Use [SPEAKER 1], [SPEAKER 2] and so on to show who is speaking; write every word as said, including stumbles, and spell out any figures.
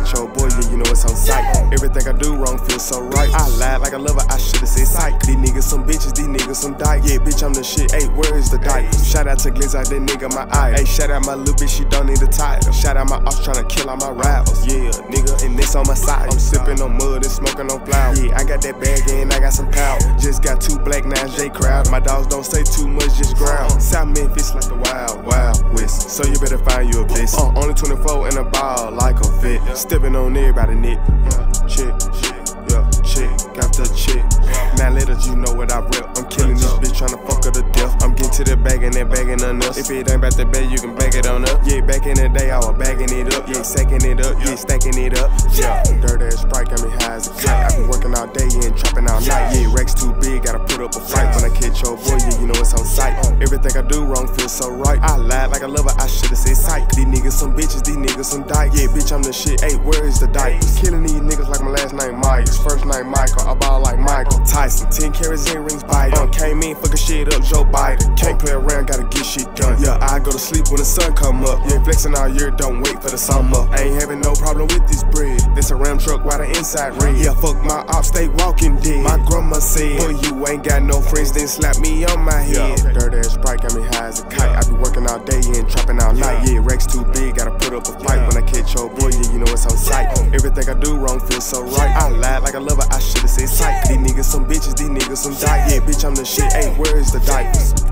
[SPEAKER 1] catch your boy, yeah, you know it's on sight. Everything I do wrong feels so right. I lied like a lover, I should've said psych. These niggas some bitches, these niggas some dyke. Yeah, bitch, I'm the shit, ayy, where is the dyke? Shout out to Glizz, out that nigga, my eye. Ayy, shout out my little bitch, she don't need a title. Shout out my ops tryna kill all my rivals. Yeah, nigga, and this on my side. I'm sipping on mud and smoking on flour. Yeah, I got that bag and I got some power. Just got two black nines, J crowd. My dogs don't say too much, just growl. South Memphis like the wild, wild west. So you better find you a bliss. Uh, only twenty-four and a ball like a vet. Stepping on everybody, Nick. Yeah, chick, chick, yeah, chick, got the chick. Now letters, you know what I rep. I'm killing this bitch, tryna fuck her to death. I'm getting to the bag and that bag ain't nothing else. If it ain't about that bag, you can bag it on up. Yeah, back in the day, I was bagging it up. Yeah, sacking it up, yeah, stacking it up. Yeah, dirt ass Sprite got me high as a kite. I been working all day and trapping all night. Yeah, Rex too big, gotta put up a fight. When I catch your boy, yeah, you know it's on sight. Everything I do wrong feels so right. I lied like a lover, I should've said psych. These niggas some bitches, these niggas some dyke. Yeah, bitch, I'm the shit, ayy, where is the dyke? Killing these niggas like my last name Myers. First name Michael, I ball like Michael Tyson. Ten carats in rings bite. Uh, came in, fucking shit up, Joe Biden. Can't play around, gotta get shit done. Yeah, I go to sleep when the sun come up. Yeah, flexing all year, don't wait for the summer. I ain't having no problem with this bread. This a Ram truck, why the inside red? Yeah, fuck my ops, stay walking dead. My grandma said, boy, you ain't got no friends, then slap me on my head. Yeah. Dirt ass Sprite got me high as a kite. I be working all day and trapping all night. Yeah, Rex too big, gotta put up a fight. When I catch your boy, yeah, you know it's on sight. Everything I do wrong feels so right. I lied like a lover, I should've said psych. These niggas some bitches, these niggas some dyke. Yeah, bitch, I'm the shit, ayy, where is the diapers?